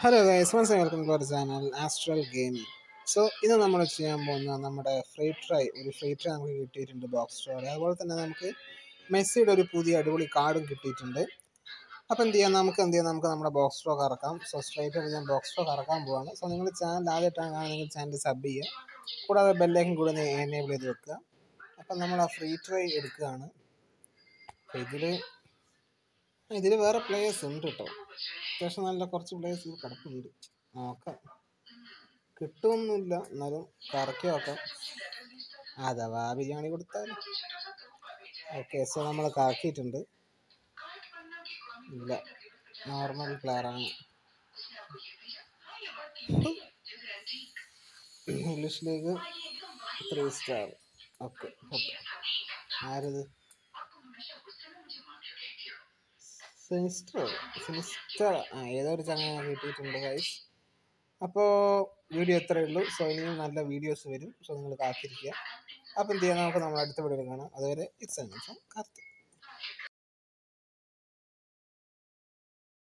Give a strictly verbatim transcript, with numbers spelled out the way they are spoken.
Hello guys, once again welcome to our channel Astral Gaming. So, ഇന്ന് നമ്മൾ ചെയ്യാൻ പോകുന്ന നമ്മുടെ ഫ്രീ ട്രൈ ഒരു ഫ്രീ ട്രൈ നമുക്ക് കിട്ടിയിട്ടുണ്ട് ബോക്സ് സ്റ്റോർ. അതുപോലെ തന്നെ നമുക്ക് മെസ്സിയുടെ ഒരു പുതിയ അടിപൊളി കാർഡും കിട്ടിയിട്ടുണ്ട്. അപ്പോൾ എന്ത് ചെയ്യാം, നമുക്ക് എന്ത് ചെയ്യാം, നമുക്ക് നമ്മുടെ ബോക്സ് സ്റ്റോർ കറക്കാം. സോ സ്ട്രൈറ്റ് ആയിട്ട് ഞാൻ ബോക്സ് സ്റ്റോർ കറക്കാൻ പോവാണ്. സോ നിങ്ങൾ ചാനൽ ആദ്യമായിട്ടാണ് കാണുന്നെങ്കിൽ ചാനൽ സബ് ചെയ്യുക, കൂടാതെ ബെല്ലൈക്കൻ കൂടെ എനേബിൾ ചെയ്ത് വെക്കുക. അപ്പം നമ്മൾ ആ ഫ്രീ ട്രൈ എടുക്കുകയാണ്. ഇതിൽ ഇതിൽ വേറെ പ്ലേയേഴ്സ് ഉണ്ട് കേട്ടോ, അത്യാവശ്യം നല്ല കുറച്ച് പ്ലേയേഴ്സ് ഇത് കിടക്കുന്നുണ്ട്. നോക്കാം, കിട്ടുമൊന്നുമില്ല, എന്നാലും കറക്കി നോക്കാം. അഥവാ ബിരിയാണി കൊടുത്താൽ ഓക്കെ. സോ നമ്മൾ കറക്കിയിട്ടുണ്ട്. ഇല്ല, നോർമൽ പ്ലെയറാണ്. English league three star. Okay, ആരത്? സിനിസ്റ്റർ സിനിസ്റ്റർ ആ ഏതോ ഒരു ചങ്ങനെ കിട്ടിയിട്ടുണ്ട് ഗൈസ്. അപ്പോൾ വീഡിയോ എത്രയേ ഉള്ളൂ. സോ ഇനിയും നല്ല വീഡിയോസ് വരും. സോ നിങ്ങൾ കാത്തിരിക്കുക. അപ്പോൾ എന്ത് ചെയ്യാം, നമുക്ക് നമ്മൾ അടുത്ത വീഡിയോ കാണാം. അതുവരെ ഇറ്റ്സ് കാർത്തിക്.